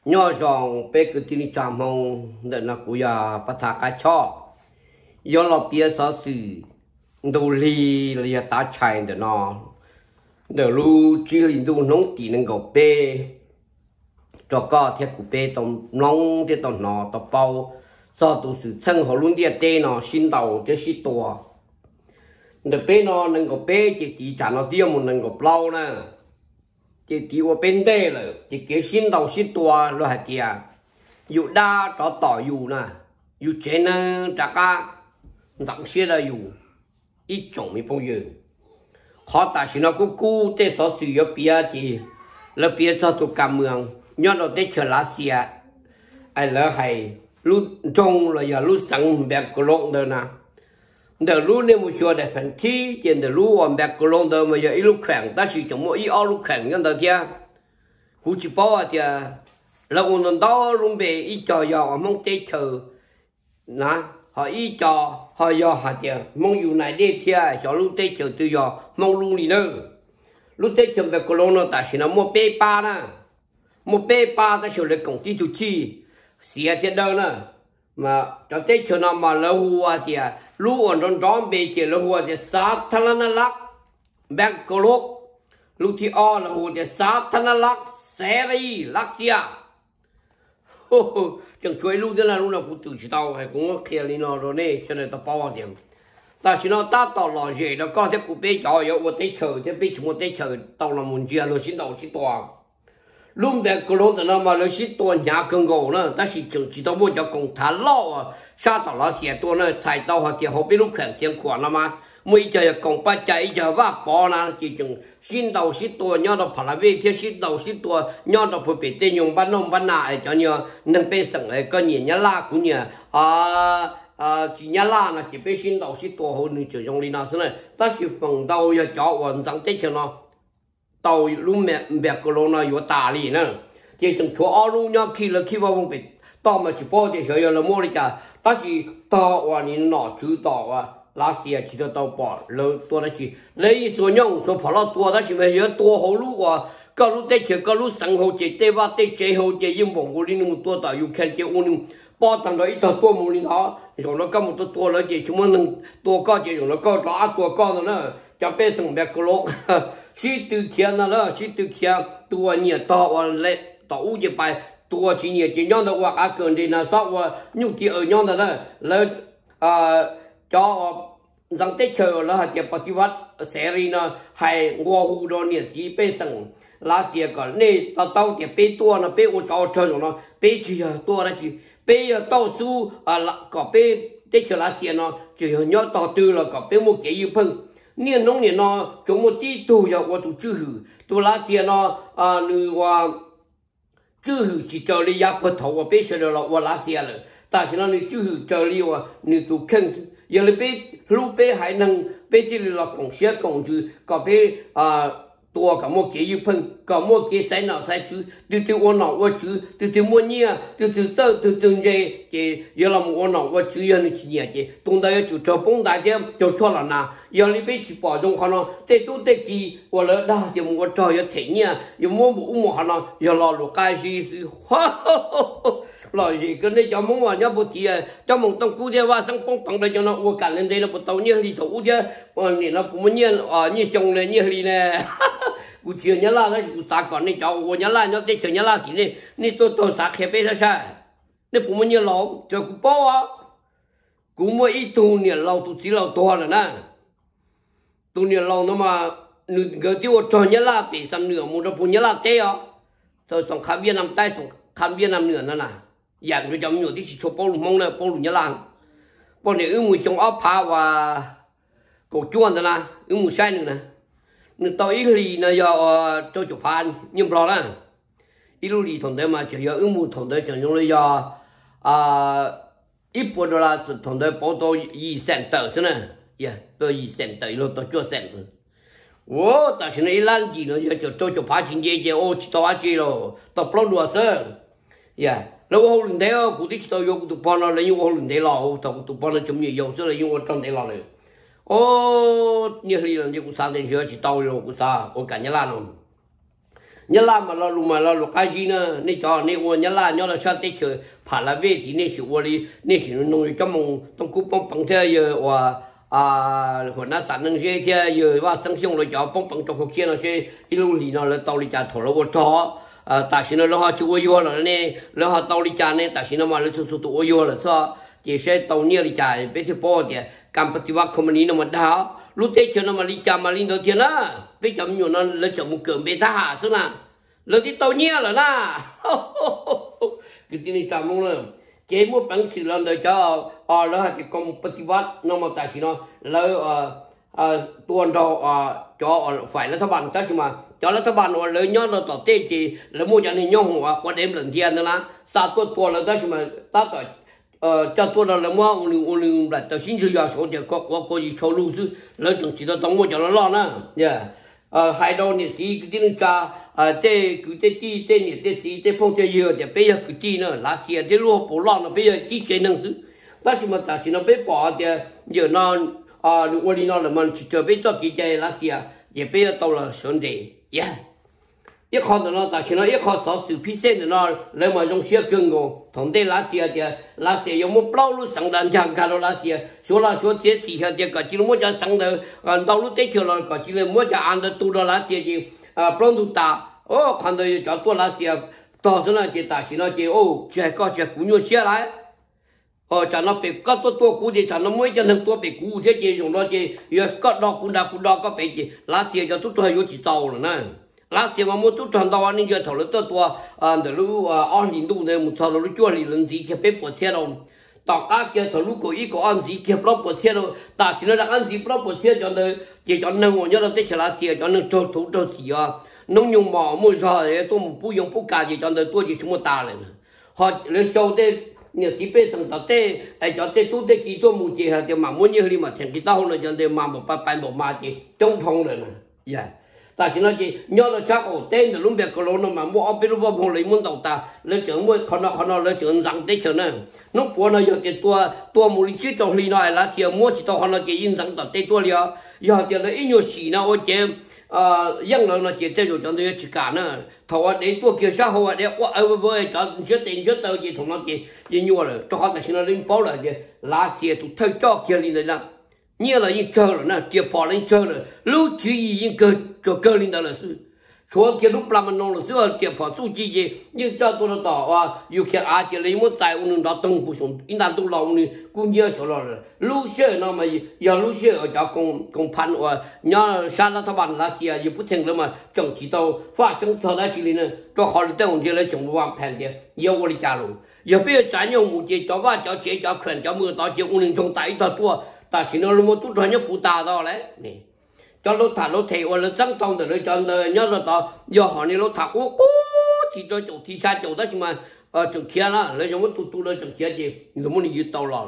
nhỏ rong bé cứ tin chăm mong để nó cũng ya bắt thà cái chó do lo bia sao sự đồ lì là ta chạy để nó để lu chỉ là đồ nông tí nên gạo bé cho có theo của bé tông nông theo tông nó tông bao sau đó sự chân họ luôn đi tê nó xin đầu cho xin tua để bé nó nên gạo bé chỉ trả nó tiêu một nên gạo bao nè chỉ qua bên đây là chỉ cái xin đầu xin tua lo hạt kia dụ đa cho tỏi dụ nè dụ chế nè trả cả dặn xe là dụ ít chồng mới bao giờ họ ta chỉ nó cú tê số sử dụng bia chỉ là bia cho tụ cảm mường nhớ đầu tê chờ lá xìa ai lỡ hay lúc trông là giờ lúc sáng bẹt cổ lông đó nè để lúc này một chỗ để phần thi trên để lúc hoàn bẹt cổ lông đó mà giờ ít lúc khỏe ta chỉ trong mỗi ít ao lúc khỏe nhân đó kia cú chỉ bảo thì là ông đó luôn về ít trò giờ mong tê chờ nè họ ít trò họ giờ họ chờ mong dù này đi theo cho lúc tê chờ từ giờ mong luôn đi nữa lúc tê chờ bẹt cổ lông nó ta chỉ nó mua bê ba nè mua bê ba ta chỉ là công ty chủ chi xìa thế đâu nè mà cho tết cho nó mà lâu hoa thì lú ở trong đó bị chỉ lâu hoa thì sát thân nó lắc bẹt cổ lốc lú thì o là hoa thì sát thân nó lắc xe đi lắc xìa chẳng chơi lú thế là lú là cũng tự chỉ tao hay cũng kia đi nó rồi nè cho nên tao bao tiền ta chỉ nó ta tao lo gì nó có thể cũng biết cho yêu một tết chờ thế biết chúng một tết chờ tao là muốn chia rồi xin đầu xin tòa lúc bé cô lúc đó nó mà nó xịt tua nhà con gấu nữa, ta chỉ chỉ tao muốn cho con thả lọ à, sao tao nó xịt tua nữa, xài tao họ thì họ biết lúc khẩn xiên quản nó mà, mỗi giờ con bắt chạy giờ vác bỏ na chỉ chừng xin tao xịt tua nhau tao phải là về thì xịt tao xịt tua nhau tao phải bị tên dùng bắt nông bắt nại cho nhau nên bây giờ này có nhiều nhà la cũng nhiều chỉ nhà la là chỉ biết xin tao xịt tua họ nên chỉ dùng đi nào thế này, ta chỉ phần tao giờ cho hoàn thành tết cho nó tàu lúc mẹ mẹ cô lô nó có tà lì nữa, chỉ trong chỗ ở lúc nhau khi vào vùng biển tàu mà chỉ bao thì phải là mua đi cả, ta chỉ tàu và những nọ chú tàu và lá xìa chỉ cho tàu bỏ lỡ tua đó chỉ lấy số nhông số phá lót tua đó chỉ phải nhớ tua hậu lúc và có lúc tết chỉ có lúc sáng hậu chỉ tết và tết chế hậu chỉ yên bổng của linh một tua tàu yêu khen chỉ ôn bao thằng đó ít tua một linh đó rồi nó có một tua nó chỉ chúng mình tua có chỉ rồi nó có đó tua có nữa cho bé sừng bé cô lô sĩ từ kia nó sĩ từ kia tua nhiều to và lệ to u gì bài tua chỉ nhiều chỉ nhau đó hoặc à cần đi là sao và nhung thì ở nhau đó là cho rằng tết chờ là hạt tiệp bát vật series nó hay ngô hu đó nhiều sĩ bé sừng lá xìa còn này tao thì bé tua nó bé ô cho rồi nó bé chỉ tua là chỉ bé tao su có bé tết chờ lá xìa nó chỉ nhau to tư là có bé một cái gì phân niên nông niên nó chúng một tí tu giờ qua tu chữ hử tu lá tiền nó nữ qua chữ hử chỉ cho đi giáp phần thầu và bây giờ là qua lá tiền rồi ta chỉ nói nữ chữ hử cho đi qua nữ tu khen giờ là bây lúc bây hay năng bây chỉ là công xe công chữ có bây tua cả một cái gì phân cả một cái sai nào sai chữ từ ôn nào qua chữ từ mua nhia từ gì thì giờ là một ôn nào qua chữ giờ nó chỉ nhia thì tung đây chủ cho bông đại chứ cho cho là nào giờ đi bây chỉ bỏ trong nó tết tu tết gì qua lỡ đa thì một trò giờ thế nhia giờ mua một nó giờ là lục cái gì loại gì cái này cho mong mà nhớ một tí cho mong tông cú theo sang phong bằng đây cho nó uống cả lên đây là một tàu như thì thủ chứ thì nó cũng như như trồng này như thì nè cú chiều nhớ là cái cú ta còn này cháu nhớ là nhớ tết chiều nhớ là cái này này tôi sạc khép bây giờ sao này cũng như lâu cho cú bao á cú mua ít tu nè lâu tu chỉ lâu to rồi nè tu nè lâu nó mà người tiêu cho nhớ là bị xăm nửa một đôi nhớ là thế á rồi xong khám viên nằm tay xong khám viên nằm nửa nữa nè dạng rồi trong nhiều thì chỉ cho bao lùm mông này bao lùm nhớ làng bao này mùi trong áo phá và cổ chuồn đó nè mùi sai nữa nè người ta ít lì nó giờ cho chụp phàn nhưng rồi đó ít lì thằng đấy mà chỉ giờ mùi thằng đấy chẳng dùng là giờ ít bữa đó là thằng đấy bao tô y sen tờ thế này yeah tôi y sen tờ rồi tôi cho sen rồi ô ta xin ý lan gì nữa giờ cho chụp phá chính gì ô chỉ tao chỉ rồi tao plong đùa sơ yeah lâu hôm lần đấy cụ thích tôi vô tụi con nó lấy những hôm lần đấy lò tụi con nó chấm nhiều dầu chứ là những trong đấy lò này ô như thế là như cũng sang đến giờ chỉ tao rồi cũng sao ô cả nhà lan rồi nhớ là mà lo cái gì nữa nên cho nên我nhớ là sao để chơi phá là về thì nên chịu đi nên chịu nông cho mong trong cú bông bằng thế giờ và hồi nãy sản năng thế giờ và sản xuất rồi cho bông bằng trong cuộc chiến nó sẽ ilu lì nó là tàu đi trả thổ lỗ cho tại sao nó họ chịu yêu là nè nó họ tàu đi trả nè tại sao nó mà nó tụt tụt yêu là sao chỉ sẽ tàu nhiều đi trả bây giờ bỏ thì cam bắt đầu không nên nó mà đào lúc tết cho nó mà đi trả mà linh đầu tiên á bây giờ nhiều nó lấy chồng một cơm bê tha hạ xưa nè lấy đi tàu nhiều là na cái tin này chăm mong rồi chế một bằng sự làm đời cho nó hay cái công bắt đầu nó mà tại sao nó lấy tuần đầu cho phải là thằng bạn ta mà cho là thằng bạn nó lấy nhau nó tao tết thì lấy mua cho nên nhau hoa qua đêm lần tiền nữa là sao tuần là ta mà ta tao cho tôi là mua ông lại tao xin cho số thì có gì cho lưu chứ lấy chừng chỉ tao đóng mua cho nó lo nè hai đầu này thì cái tiếng cha cái ti này cái phong chơi nhiều thì bây giờ cái ti nữa lá xìa cái lúa bổ lon nó bây giờ chỉ chơi năng chứ ta chỉ mà ta chỉ nó bé bỏ thì giờ nó我哩那了嘛，就被做几家那些也不要到了兄弟呀。一看到那，但是呢，一看到手皮线的那，来嘛用些跟我，同对那些的，那些有么道路上南墙看到那些，说这底下的个，就是么家上的，道路对去了个，就是么家按的多了那些的，不让都打，看到有叫多那些，到时那些但是那些这个这姑娘下来。cho nó bị có tua cũ thì cho nó mới cho nên tua bị cũ thế chứ dùng nó chứ có đo cũng đo có bị gì lá xìa cho tôi hay chỉ tàu rồi nè lá xìa mà mua tôi thằng tàu anh giờ thầu lấy tua từ lúc ăn liền đủ này một sau lúc chua liền lần gì thì biết bỏ xe đâu tao cá kia thầu lúc có ăn gì kia bỏ xe đâu ta chỉ nói là ăn gì bỏ xe cho nên chỉ cho nên ngồi nhớ là tết lá xìa cho nên cho thủ cho gì nông dùng mỏ mua sao để tôi不用不干就叫那多就什么大了呢họ lấy sâu đây nhiều chỉ biết rằng tao tê cho tê tu tê kỹ tôi muốn gì thì mà muốn như mà thành cái tao là cho nên mà một bài một mà thì trong thông rồi nè, ta chỉ nói gì nhớ là sao cổ tên là lúc biệt cái lỗ nó mà mua ở bên lúc bao lấy muốn đầu ta lấy trưởng mua con nó lấy trưởng rằng tê trưởng nè, lúc bữa nó giờ cái tua mua đi trong ly này là chỉ mua chỉ tao nó chỉ in rằng tao tê tua liền, giờ thì là ít nhiều xì nào ở trên dân là nó chỉ tê rồi cho nên chỉ cả nữa thầu để tua kia sao họ để với cho tiền tao chỉ thằng nó chỉ nhiều rồi cho họ chỉ nó lên bao là gì lá xe tụi thay cho kia lên là nhiều là những chơi rồi nè kia bỏ lên chơi rồi lúc chỉ những cơ lên đó là sự số kia lúc làm nó là sự kia bỏ số gì nhưng cho tôi nó tỏ yêu kia chỉ lấy một tài ông nó tung bổ sung in đàn tôi lòng này cũng nhiều số rồi lúc xe nó mà giờ lúc xe ở chỗ công phan nhớ sáng là thằng bạn là xe giờ bút thành rồi mà chẳng chỉ tao phát sinh thời đại chỉ này cho họ đi tới ông kia lấy chồng vàng phèn kia yêu tôi đi trả rồi giờ bây giờ trả nhau một gì cho vợ cho chị cho khẩn cho mưa to chịu ông trong tay cho tua ta chỉ nói một chút thôi nhớ phụ ta đó đấy nè cho nó thả nó thề hoặc là trắng trong để cho nhớ là tao giờ họ này nó thả thì cho chỗ thì xa chỗ đó nhưng mà chỗ kia đó lấy cho một tu lấy chỗ kia gì người muốn đi tàu lò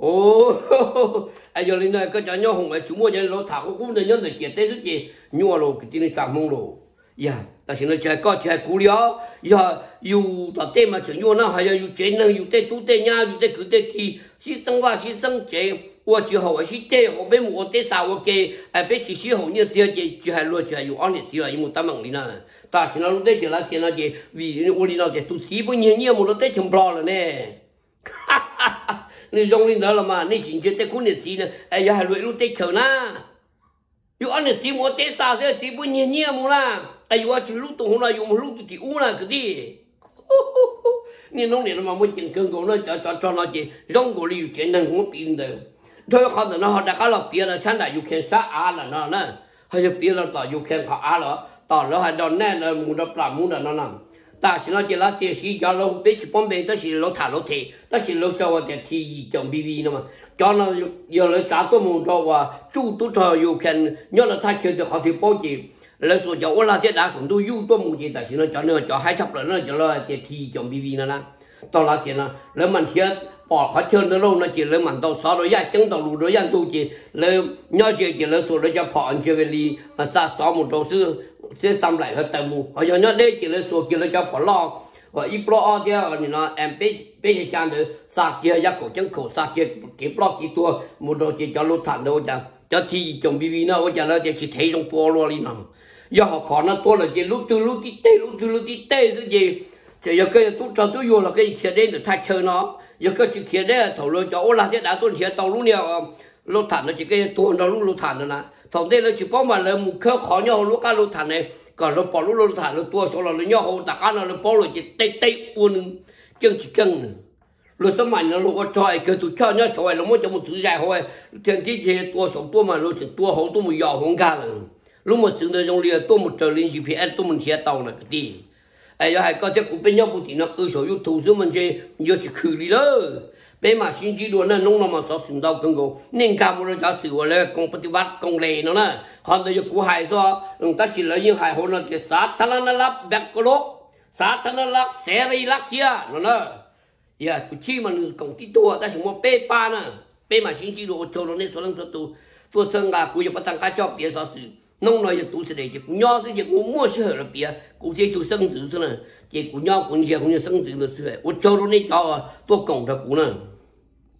giờ lên này cái cho nhau hùng ấy chúng mua cho nó thả cũng để nhớ để kia tết gì nhua rồi cái tin cảm mong rồi ta chỉ nói chơi cú lió giờ dù tao tên mà chuyện nhua nó hay là dù chơi nó dù tết tu tết nha dù tết cứ tết thì xí tăng chơi我之后是这后边我得啥我给别只是后你这还落去有安的地了，因为他们里呢，但是呢，在这那些那些为我里那些都西不年年我都得听不了了呢，哈哈哈，你用领导了嘛？你现在在过日子呢，也还落路得求呢，有安的地我得啥些西不年年么啦？我去路东了，有路的乌了个的。你弄的嘛，我真跟过了，叫那些让过里有钱人我病的。thôi họ nói họ đã có là bia là sáng đại UK sát á là nó nè hay là bia là tao UK họ á là tao là hay đòn nè là muốn đập làm muốn là nó nằm ta chỉ nói chỉ là chỉ sĩ cho nó biết chỉ bom bê đó chỉ nó thả nó thế đó chỉ nó sau thì thì chồng BB nữa mà cho nó giờ nó trả tôi muốn cho và chú tôi cho UK nhớ là thay chơi được họ thì bao gì là số cho là thế đã xuống tôi yêu tôi muốn gì ta chỉ nói cho nó cho hai sắp rồi nó cho nó thì chồng BB nữa nè tao là gì nè lấy mình thiết bỏ khó chơi nó lâu nó chỉ lấy mặn tàu sáu rồi ya chứng tàu lù rồi ya tu chỉ lấy nhớ chỉ lấy số lấy cho họ anh chơi về đi sa sáu một đầu sư sẽ xăm lại hết tàu mù họ nhớ đây chỉ lấy số chỉ lấy cho họ lo và ít lo thì nó em biết sang được sa kia ya cổ chứng cổ sa kia cái lo cái tua một đầu chỉ cho lúa thản đâu cho thì chồng BB nó cho nó chỉ thấy trong tua luôn đi nào giờ họ có nó tôi là chỉ lúc từ tí tê cái gì chỉ giờ cái tôi cho tôi vô là cái chuyện đấy để thay chơi nó giờ cái chuyện kia đấy thầu lối cho là thế đã tôi chuyện tàu lúc nào lúc thản nó chỉ cái tôi nó lúc thản nữa nè thầu đây là chỉ có mà là một khơi khó nhau lúc cái lúc thản này còn lúc bỏ lúc thản lúc tua số là lúc nhau hậu tất cả nó bỏ rồi chỉ tê uốn chân chỉ chân lúc tấm ảnh nó lúc có chơi cái tụi chơi nhá sỏi nó mới cho một thứ dài thôi tiền tí thì tua số tua mà lúc chỉ tua hậu tua một giò không cả rồi lúc mà sử dụng trong liền tua một trở lên GPS tua một xe tàu là cái gì ai giờ hay có thể cũng bên nhau cũng thì nó cơ sở YouTube giúp mình chơi giờ chỉ khử đi đó bên mà xin chỉ đuổi nó nông nó mà sao sử dụng công cụ nên cả một cái sự là công bắt bắt công lệ nó nè còn bây giờ cũng hay do người ta chỉ lấy những hay hồn là cái sát thằng nó lắp bẹt cái lốp sát thằng nó lắp xe đi lắp xe nó nè giờ cũng chỉ mà công ty tua ta chỉ mua bê ba nè bê mà xin chỉ đuổi cho nó nên số lượng số tua sang cả cũng giờ bắt thằng cái cho别sao sự nông nói tu sĩ này chỉ cũng nhau thì chỉ cũng mua sữa là bia cũng chỉ tu sinh tử thôi nè chỉ cũng nhau cũng chỉ cũng như sinh tử là sữa, tôi cho nó đi cho tôi cộng ra cũng nè.